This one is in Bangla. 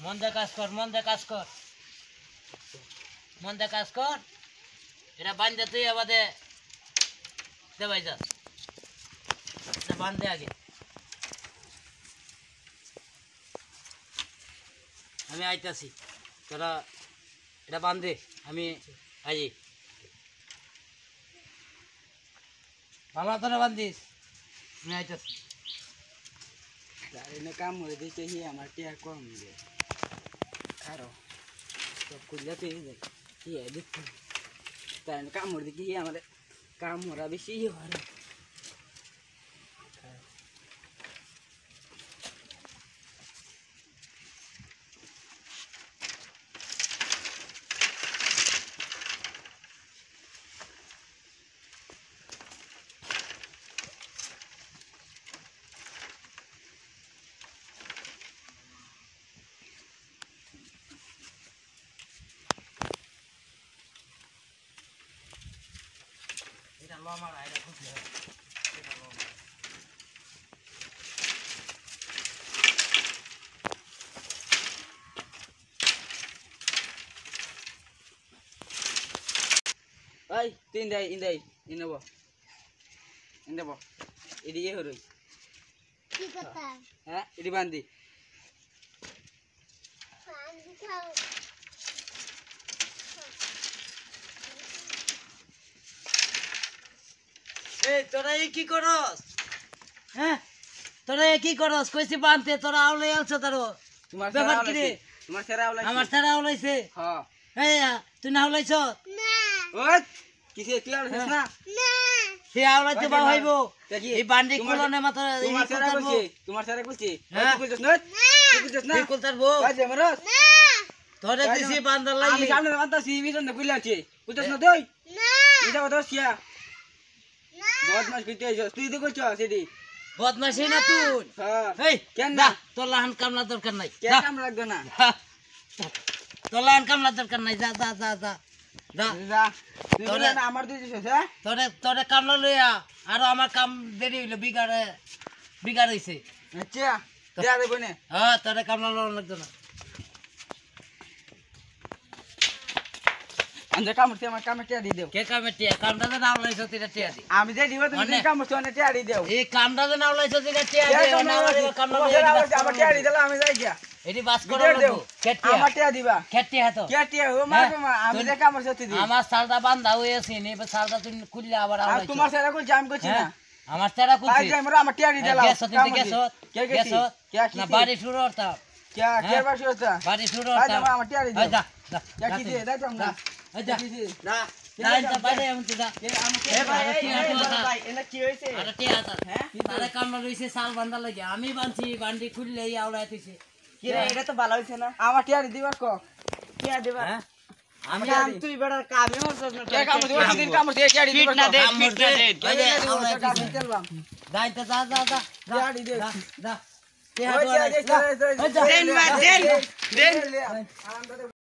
মন দিয়ে কাজ কর, মন দিয়ে কাজ কর, মন দিয়ে কাজ কর। এটা বান্ধে তুই আমাদের দে ভাই যা, এটা বান্ধে আগে। আমি আইতাছি, তোরা এটা বান্ধে, আমি আই। ভালো তোরা বান্ধিস, আমি আইতাছি। এনে কাম হয়ে দিতে হি আমার টিয়া কম দে খারো তো কুজলাতে যাই কি এদিক তাই কাম হয়ে দিকে হি আমার কাম হরা বেশি হয়। এটা লো মারা, এটা খুঁজলে হবে, এটা লো মারা। Ơi, tin đây, in đây, in đâu bò, ini ye hurui. কি কথা Hah, ini bandi. পানি খাও এই তোরা এই কি করস? হ্যাঁ, তোরা এই কি করস? কইছি বানতে, তোরা আউলে আলছ তারো। Tumar ব্যাপার sera কি রে? awalai. Tumar sera awalai. আমার ছাড়া আউলাইছে। Ha. এই তুই না আউলাইছ? না Oi, kisi kila awalai na. না সে আউলাইতে বা হইব। এই বান্ডি কুলনে মাত্র এই Tumar sera কুলতারবো। kulci. Tumar sera kulci. Hah? Oi, kulci not. Kulci na. এই কুলতারবো। Aja meros. না তোরে দিছি বান্দার লাগি। Ami samne anta si bisan na kulanci. Kulci na doi. না Bisa kau terus ya. না Buat mas kita aja. Tu itu kulci sini. বদমাশি না তুই। Ha. এই কেন না না? তোর লাহান কামলা দরকার নাই। Kaya যা। kam lagdo na. তোর লাহান কামলা দরকার নাই, যা যা যা যা যা। Za. Tu Tore. na amar tu je ha. তোরে তোরে কামলা লইয়া আর আমার কাম দেরি হইলো, বিগাড় হইছে। Acha. Dia ada bone. হ্যাঁ, তোরে কামলা লওয়া লাগতো না। Anda kamu sama kamu tia di deu. কে কামে টিয়া, কামটা যে নাও লাইছো তিরা টিয়া দি। Ami je di waktu ni kamu sama tia di deu. এই কামটা যে নাও লাইছো তিরা টিয়া Ya দি, kamu না lagi. আমার কামলা Kamu লইয়া sera awal sama tia di dalam ami je ya. এডি বাস করে Video deu. লাগবো। কেটিয়া Ama tia di ba. কেটিয়া তো Kia tia ho ma ma ami je kamu satu di. আমার সালটা বান্ধা হইছে নি, এবার সালটা তুই খুললে আবার Aku আওলাইছো। tumar sera ko jam ko হ্যাঁ, cina. আমার তেরা Ai কুলছি। jam ra ama tia di dalam. গেছো তুই গেছো, Kia গেছো Kia না kiti. বাড়ি শুরু করতাম, Kia kia ba sota. বাড়ি শুরু Ai করতাম। jam ama tia di এই deu. যা যা Ya যা kiti, তুই। dah jam যা, na. এই যা Kiti. যা যা ইনটা বাইরে আমি তুই যা। Kia ama Eh, ভাই, এই টিয়া তো ভাই এনা কি হইছে? আরে টিয়া তো হ্যাঁ? তারে কামলা লইছে সাল বান্ধা লাগে, আমি বানছি বান্ডি খুললে এই আওলায় তুইছে। কি রে এটা তো ভালো হইছে না? আমার টিয়া দিবা ক। টিয়া দিবা। হ্যাঁ, আমি কাম তুই বেড়া কামে হরছস না। কে কাম দিবা দিন কাম দিয়ে টিয়া দিবা ক। ফিট দে, এই যে আওলায় কাম তুইছে। তেলবাম। যাইতে যা যা যা যা টিয়া দি দে। যা, যা টিয়া ওই দোয়া টিয়া নাই, দে যা। দেন এই যা। দেন দেন।